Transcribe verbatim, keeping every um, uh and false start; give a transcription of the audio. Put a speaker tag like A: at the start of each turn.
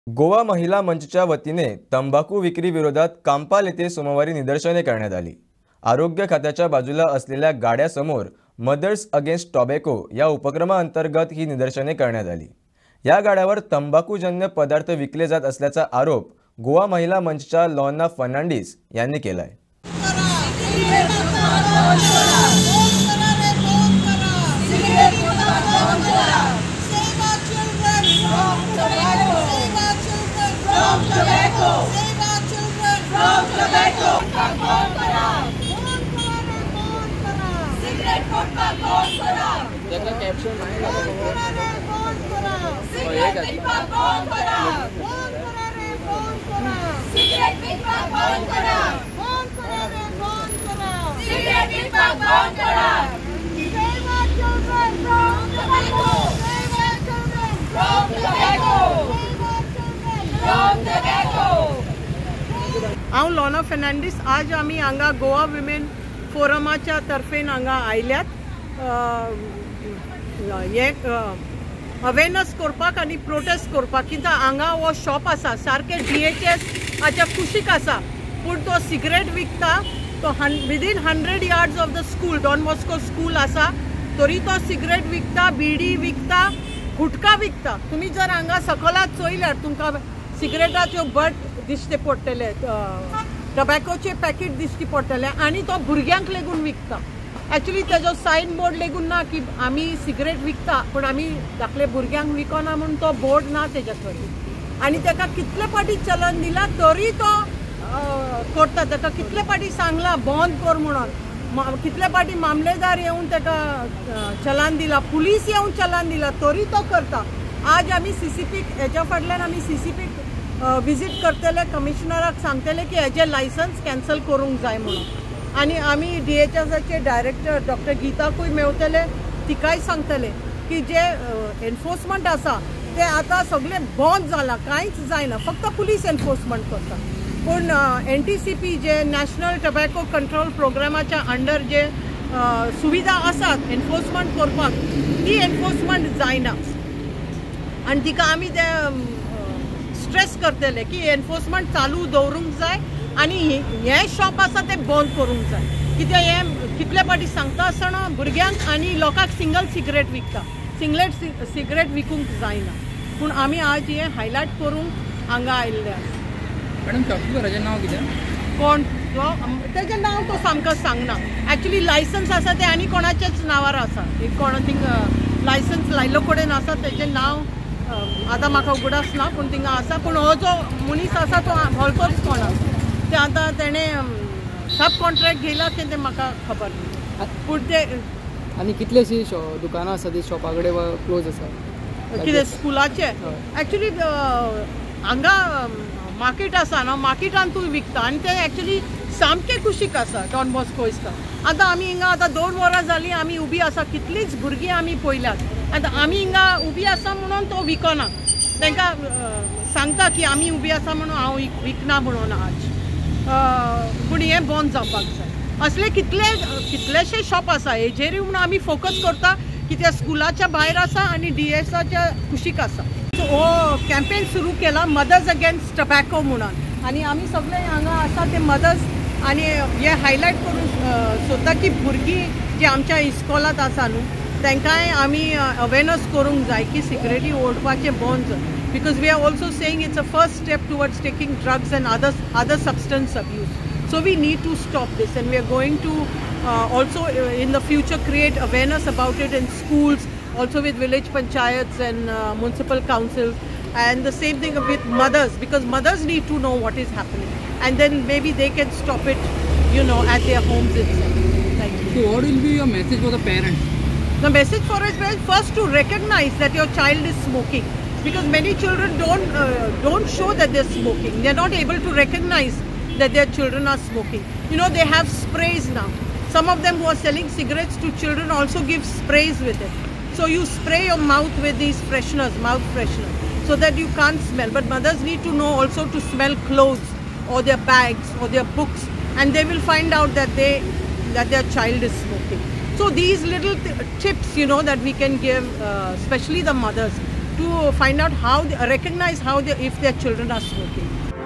A: गोवा महिला मंचच्या वतीने तंबाखू विक्री विरोधात कांपाल येथे सोमवारी निदर्शने करण्यात आली। आरोग्य खात्याच्या बाजूला असलेल्या गाड्यासमोर मदर्स अगेन्स्ट टॉबॅको या उपक्रमाअंतर्गत ही निदर्शने करण्यात आली। या गाड्यावर तंबाखूजन्य पदार्थ विकले जात असल्याचा आरोप गोवा महिला मंचच्या लॉर्ना फर्नांडिस यांनी केलाय।
B: त्याचा कॅप्शन आहे
C: हांव लॉर्ना फर्नांडिस। आज आमी हांगा गोवा विमेन फोरमाच्या तर्फेन हांगा आयल्यात हे अवेरनेस करपाक आनी प्रोटेस्ट करपाक, कित्याक हांगा हो शॉप आसा सारके डी एच एस हाच्या कुशीक आसा, पूण तो सिगरेट विकता। तो within hundred yards of the school, Don Bosco school आसा, तरी तो सिगरेट विकता, बिडी विकता, गुटखा विकता। तुमी जर हांगा सकलात चोयल्यार तुमकां सिगरेटाच्यो बट दिश्टी पडटले, टबॅकोचे पॅकेट दिश्टी पडटले, आनी तो भुरग्यांक लेगून विकता। एक्चुअली तेजो सायन बोर्ड लेगून ना की आमी सिगरेट विकता, पण आमी धाकले भुरग्यांक विकना म्हणून तो बोर्ड ना तेज्या कडेन। आनी तेका कितले पाटी चलन दिला तरी तो करता। तेका कितले पाटी सांगला बंद कर म्हणून, कितले पाटी मामलेदार येवन तेका चलान दिला, पुलीस येवन चलान दिला, तरी तो करता। आज आमी सीसीपी हेच्या फाटल्यान आमी सीसीपी विजीट करतले, कमिशनराक सांगतले की हेजे लायसन्स कॅन्सल करूंक जाय म्हणून। आनी आमी डी एच एसाचे डायरेक्टर डॉक्टर गीताकूय मेवतले, तिकाय सांगतले की जे एनफोर्समेंट आसा ते आतां सगळे बंद जाला, कांयच जायना, फक्त पुलीस एनफोर्समेंट करता। पूण एन टी सी पी जे नॅशनल टबॅको कंट्रोल प्रोग्रामाच्या अंडर जे सुविधा आसात एनफोर्समेंट करपाक, ती एनफोर्समेंट जायना। आनी तिका आमी ते स्ट्रेस करतले की एनफोर्समेंट चालू दवरूंक जाय आनी हे शॉप आसा ते बंद करूंक जाय, कित्याक हे कितले पाटी सांगता आसतना भुरग्यांक आनी लोकांक सिंगल सिगरेट विकता, सिंगलेट सिगरेट विकूंक जायना। पूण आमी आज हे हायलायट करूंक हांगा आयिल्ले आसा।
B: मॅडम शॉपकीपराचें नांव कितें?
C: कोण तो? तेजें नांव तो सामको सांगना। एक्चुअली लायसन्स आसा ते आनी कोणाचेच नांवार आसा, एक कोणा थिंग लायसन्स लायलो कडेन आसा, तेजें नांव आतां म्हाका उगडास ना, पूण थिंगा आसा। पूण हो जो मनीस आसा तो हळतोच कोण आसा, ते आतां तेणें सब कॉन्ट्रॅक्ट घेयला तें म्हाका खबर ना। पूण ते
B: आनी कितलेशी दुकानां आसा ती शॉपा कडेन क्लोज आसा?
C: कितें स्कुलाचे? एक्चुली हांगा मार्केट आसा न्हू, मार्केटान तूं विकता आनी ते एक्चुली सामके कुशीक आसा डॉन बॉस्को इस्का। आतां आमी हिंगा आतां दोन वरां जालीं आमी उबी आसा, कितलींच भुरगीं आमी पळयल्यात। आतां आमी हिंगा उबी आसा म्हणून तो विकना, तांकां सांगता की आमी उबी आसा म्हणून हांव विकना म्हणून आज। पूण हें बंद जावपाक जाय। असले कितले कितलेशे शॉप आसा, हेजेरूय म्हणून आमी फोकस करता की त्या स्कुलाच्या भायर आसा आनी डी एसाच्या कुशीक आसा। हो कॅम्पेन सुरू केला मदर्स अगेन्स्ट टबॅको म्हणून, आनी आमी सगळे हांगा आसा ते मदर्स आनी हे हायलायट करूंक सोदता की भुरगीं जे आमच्या इस्कॉलात आसा न्हू तांकांय आमी अवेरनेस करूंक जाय की सिगरेटी ओडपाचें बंद जाय। Because we are also saying it's a first step towards taking drugs and other other substance abuse. So we need to stop this, and we are going to uh, also uh, in the future create awareness about it in schools, also with village panchayats and uh, municipal councils, and the same thing with mothers, because mothers need to know what is happening, and then maybe they can stop it, you know, at their homes itself. Thank you.
B: So what will be your message for the parents?
C: The message for us is first to recognize that your child is smoking. Because many children don't uh, don't show that they're smoking. They're not able to recognize that their children are smoking. You know, they have sprays now. Some of them who are selling cigarettes to children also give sprays with it. So you spray your mouth with these fresheners, mouth fresheners, so that you can't smell. But mothers need to know also to smell clothes or their bags or their books, and they will find out that they that their child is smoking. So these little tips, you know, that we can give, uh, especially the mothers, to find out how they recognize how they, if their children are smoking.